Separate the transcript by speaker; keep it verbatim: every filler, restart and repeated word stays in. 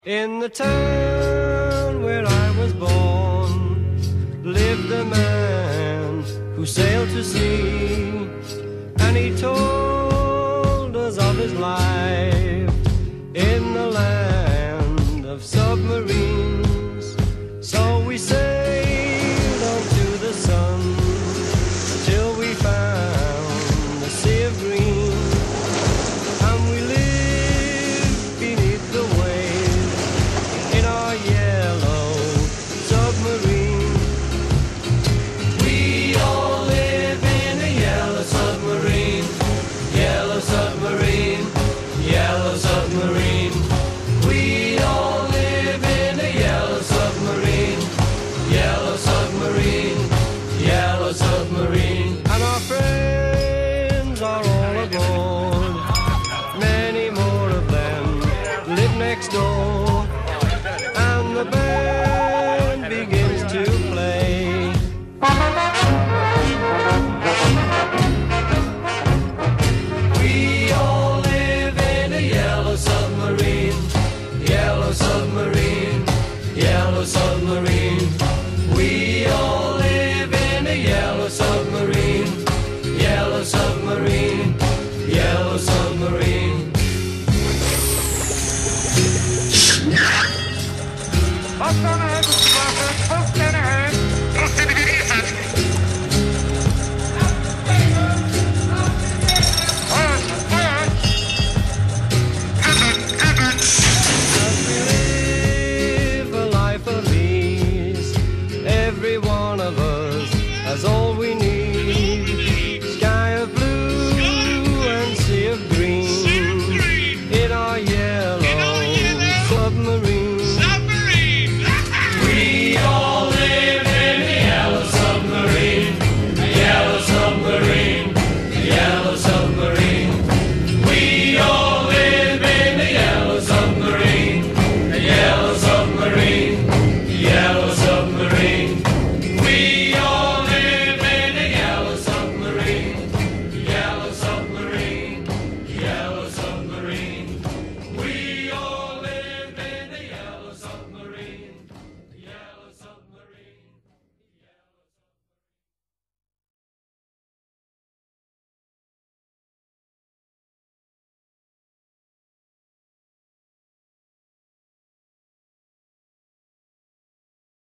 Speaker 1: In the town where I was born lived a man who sailed to sea, and he told us of his life in the land of submarines. So we sailed on to the sun till we found the sea of green, and we lived beneath the waves in our yellow submarine. We all live in a yellow submarine, yellow submarine, yellow submarine. We all live in a yellow submarine, yellow submarine, yellow submarine. And our friends are all aboard, many more of them live next door, and the band begins to play. We all live in a yellow submarine, yellow submarine, yellow submarine. We all live in a yellow submarine, yellow submarine, yellow submarine. Live a life of ease, every one of us has all